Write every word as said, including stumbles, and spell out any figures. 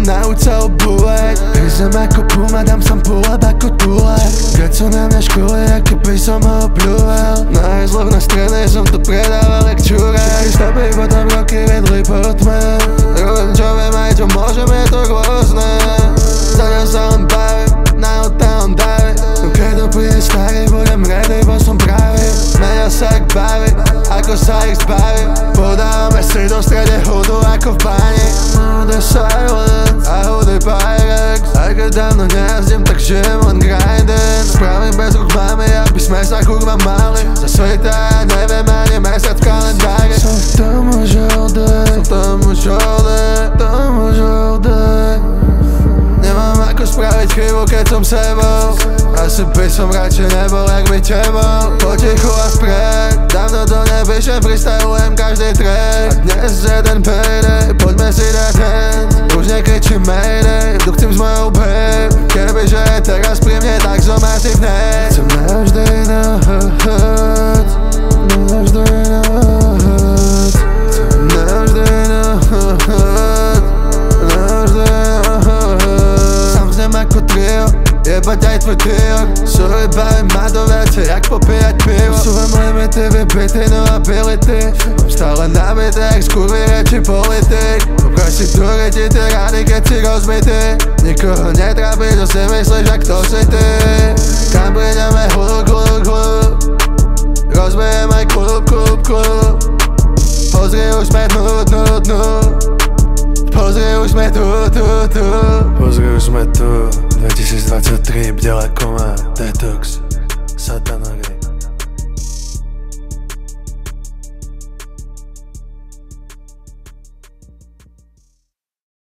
nauč sa obúvať. Hryzem ako puma, dám som pôlab ako túlať. Keď sú na mňa škole, ako by som ho obľúval. Na hezloch na strane som to predával jak čuraj. Stopy potom roky vedli pod tme. Robím čo viem aj čo môžem, je to rôzne. Za ňa sa len bavím, na auta on dáve. No keď to príde starý, budem ready, bo som pravý. Menia sa jak baví, ako sa ich zbavím. Podávame si do strede hudu ako v bani. No the silence a hudy Pyrex. Aj keď dávno nejazdím, tak žijem len grindin'. Spravím bez rúk máme, aby sme sa kurva mali. Za sveta ja neviem ani mesiac v kalendári. Som v tom už oldej, som v tom už oldej, tom už oldej. Nemám ako spraviť chybu, keď som sebou. Asi by som radšej nebol, jak by tebou. Potichu a vpred, dávno to nepíšem, freestylujem každý track. A dnes je ten payday, poďme si dať hand. Už nekričím mayday, tu chcem s mojou babe. Kebyže je teraz pri mne, tak som asi vnej. Chcem navždy na hot, navždy na hot. Chcem navždy na hot, navždy na hot. Sam znem ako trio, jebať aj tvoj triok. Sorry, bavím ma do veci, jak popíjať pivo. Posúvam limity, vypity, no ability. Mám stále nabité, jak skurví reči politik. Poproj si druhý ti ty rady, keď si rozbitý. Nikoho netrápi, čo si myslíš, jak to si ty. Kam prídeme hluk, hluk, hluk. Rozbijem aj klub, klub, klub. Pozri, už sme dnu, dnu, dnu. Pozri, už sme tu, tu, tu. Pozri, už sme tu. dvetisícdvadsaťtri, bdela koma, detox, satanagri.